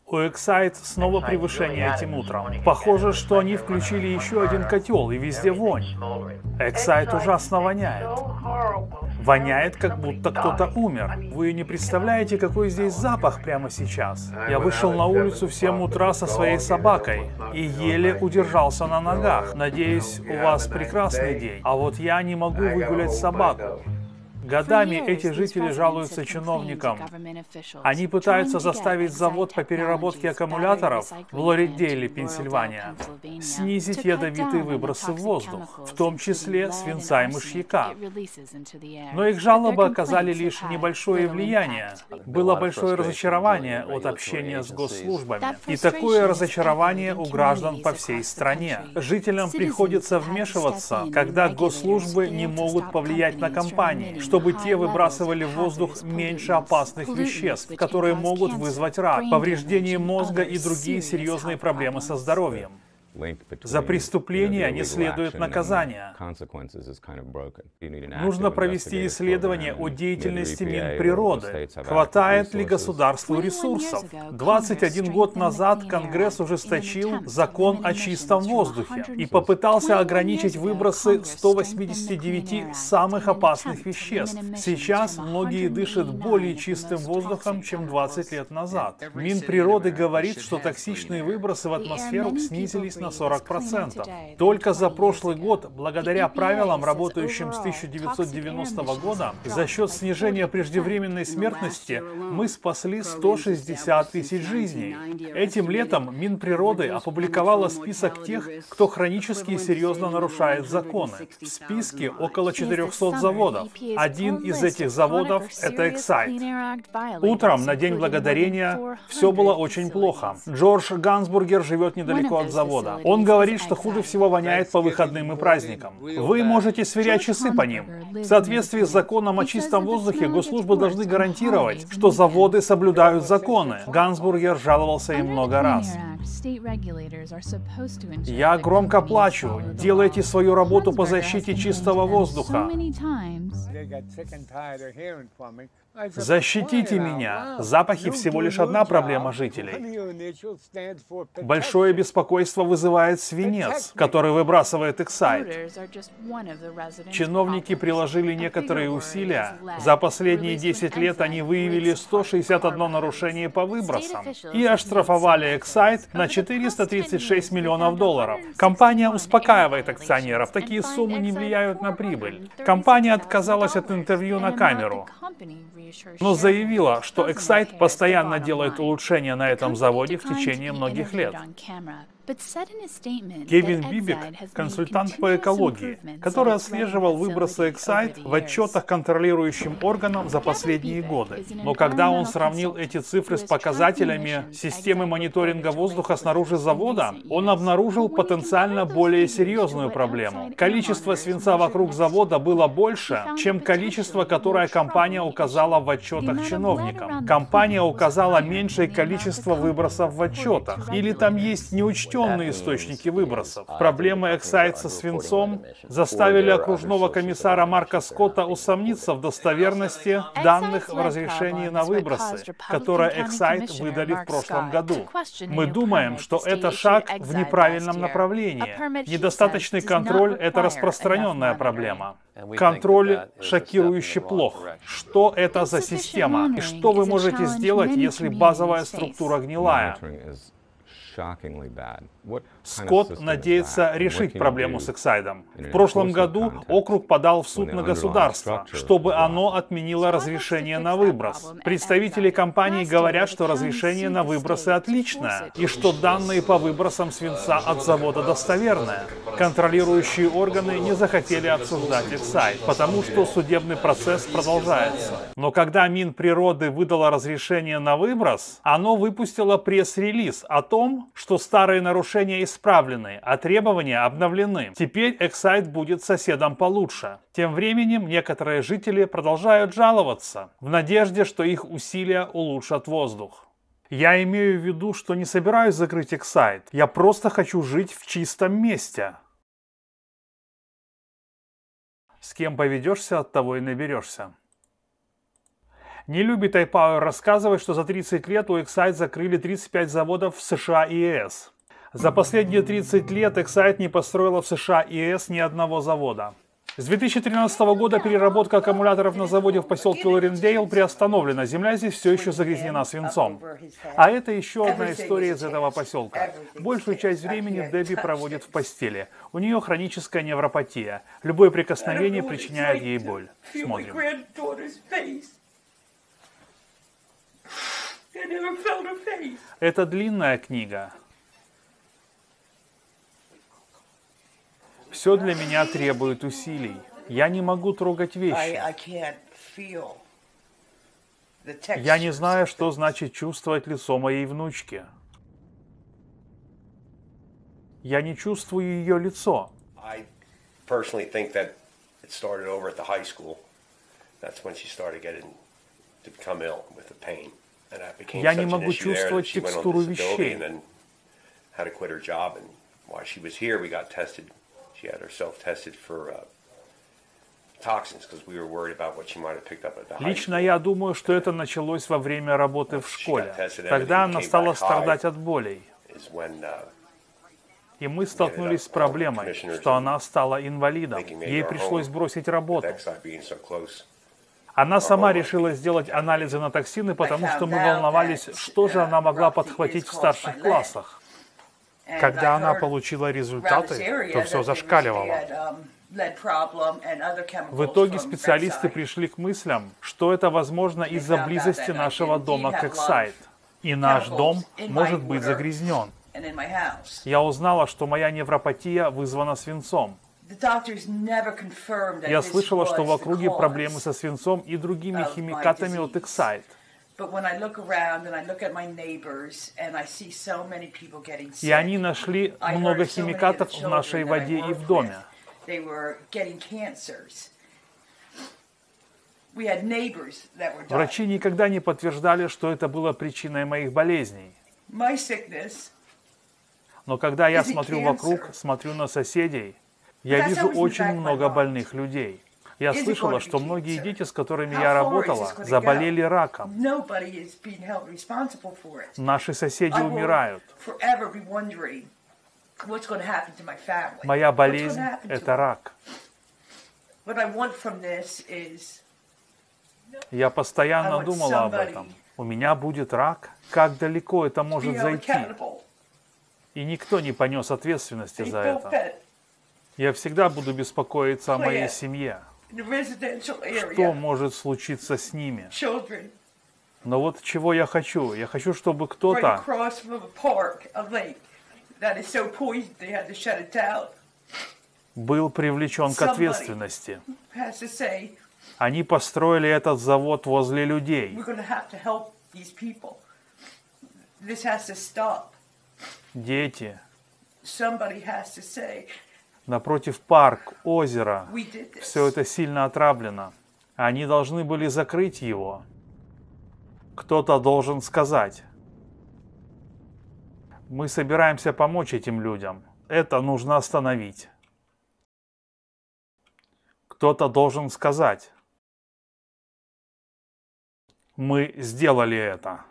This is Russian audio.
У Excite снова превышение этим утром. Похоже, что они включили еще один котел, и везде вонь. Excite ужасно воняет. Воняет, как будто кто-то умер. Вы не представляете, какой здесь запах прямо сейчас. Я вышел на улицу в 7 утра со своей собакой и еле удержался на ногах. Надеюсь, у вас прекрасный день. А вот я не могу выгулять собаку. Годами эти жители жалуются чиновникам. Они пытаются заставить завод по переработке аккумуляторов в Лоридейле, Пенсильвания, снизить ядовитые выбросы в воздух, в том числе свинца и мышьяка. Но их жалобы оказали лишь небольшое влияние. Было большое разочарование от общения с госслужбами. И такое разочарование у граждан по всей стране. Жителям приходится вмешиваться, когда госслужбы не могут повлиять на компании, чтобы те выбрасывали в воздух меньше опасных веществ, которые могут вызвать рак, повреждение мозга и другие серьезные проблемы со здоровьем. За преступления не следует наказания. Нужно провести исследование о деятельности Минприроды. Хватает ли государству ресурсов? 21 год назад Конгресс ужесточил закон о чистом воздухе и попытался ограничить выбросы 189 самых опасных веществ. Сейчас многие дышат более чистым воздухом, чем 20 лет назад. Минприроды говорит, что токсичные выбросы в атмосферу снизились на 40%. Только за прошлый год, благодаря правилам, работающим с 1990 года, за счет снижения преждевременной смертности, мы спасли 160 тысяч жизней. Этим летом Минприроды опубликовала список тех, кто хронически и серьезно нарушает законы. В списке около 400 заводов. Один из этих заводов — это Excite. Утром, на День Благодарения, все было очень плохо. Джордж Гансбургер живет недалеко от завода. Он говорит, что хуже всего воняет по выходным и праздникам. Вы можете сверять часы по ним. В соответствии с законом о чистом воздухе, госслужбы должны гарантировать, что заводы соблюдают законы. Гансбургер жаловался им много раз. Я громко плачу. Делайте свою работу по защите чистого воздуха. Защитите меня. Запахи всего лишь одна проблема жителей. Большое беспокойство вызывает свинец, который выбрасывает Excite. Чиновники приложили некоторые усилия. За последние 10 лет они выявили 161 нарушение по выбросам и оштрафовали Excite на $436 миллионов. Компания успокаивает акционеров. Такие суммы не влияют на прибыль. Компания отказалась от интервью на камеру, но заявила, что Excite постоянно делает улучшения на этом заводе в течение многих лет. Кевин Бибик, консультант по экологии, который отслеживал выбросы Excite в отчетах контролирующим органам за последние годы. Но когда он сравнил эти цифры с показателями системы мониторинга воздуха снаружи завода, он обнаружил потенциально более серьезную проблему. Количество свинца вокруг завода было больше, чем количество, которое компания указала в отчетах чиновникам. Компания указала меньшее количество выбросов в отчетах. Или там есть неучтенные источники выбросов. Проблемы Excite со свинцом заставили окружного комиссара Марка Скотта усомниться в достоверности данных в разрешении на выбросы, которые Excite выдали в прошлом году. Мы думаем, что это шаг в неправильном направлении. Недостаточный контроль — это распространенная проблема. Контроль шокирующе плох. Что это за система? И что вы можете сделать, если базовая структура гнилая? Скотт надеется решить проблему с Excite. В прошлом году округ подал в суд на государство, чтобы оно отменило разрешение на выброс. Представители компании говорят, что разрешение на выбросы отличное, и что данные по выбросам свинца от завода достоверные. Контролирующие органы не захотели обсуждать Excite, потому что судебный процесс продолжается. Но когда Минприроды выдало разрешение на выброс, оно выпустило пресс-релиз о том, что старые нарушения исправлены, а требования обновлены. Теперь Excite будет соседом получше. Тем временем некоторые жители продолжают жаловаться, в надежде, что их усилия улучшат воздух. Я имею в виду, что не собираюсь закрыть Excite. Я просто хочу жить в чистом месте. С кем поведешься, от того и наберешься. Не любит iPower рассказывать, что за 30 лет у Excite закрыли 35 заводов в США и ЕС. За последние 30 лет Excite не построила в США и ЕС ни одного завода. С 2013 года переработка аккумуляторов на заводе в поселке Лорендейл приостановлена. Земля здесь все еще загрязнена свинцом. А это еще одна история из этого поселка. Большую часть времени Дебби проводит в постели. У нее хроническая невропатия. Любое прикосновение причиняет ей боль. Смотрим. Это длинная книга. Все для меня требует усилий. Я не могу трогать вещи. Я не знаю, что значит чувствовать лицо моей внучки. Я не чувствую ее лицо. Я не могу чувствовать текстуру вещей. Лично я думаю, что это началось во время работы в школе. Тогда она стала страдать от болей. И мы столкнулись с проблемой, что она стала инвалидом. Ей пришлось бросить работу. Она сама решила сделать анализы на токсины, потому что мы волновались, что же она могла подхватить в старших классах. Когда она получила результаты, то все зашкаливало. В итоге специалисты пришли к мыслям, что это возможно из-за близости нашего дома к Excite. И наш дом может быть загрязнен. Я узнала, что моя невропатия вызвана свинцом. Я слышала, что в округе проблемы со свинцом и другими химикатами от Excite. И они нашли много химикатов в нашей воде и в доме. Врачи никогда не подтверждали, что это было причиной моих болезней. Но когда я смотрю вокруг, смотрю на соседей, я вижу очень много больных людей. Я слышала, что многие дети, с которыми я работала, заболели раком. Наши соседи умирают. Моя болезнь – это рак. Я постоянно думала об этом. У меня будет рак? Как далеко это может зайти? И никто не понес ответственности за это. Я всегда буду беспокоиться о моей семье. Что может случиться с ними? Но вот чего я хочу. Я хочу, чтобы кто-то был привлечен к ответственности. Они построили этот завод возле людей. Дети. Напротив парк, озеро. Все это сильно отравлено. Они должны были закрыть его. Кто-то должен сказать: мы собираемся помочь этим людям. Это нужно остановить. Кто-то должен сказать: мы сделали это.